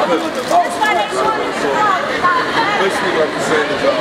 That's why they showed it. Basically, like you said,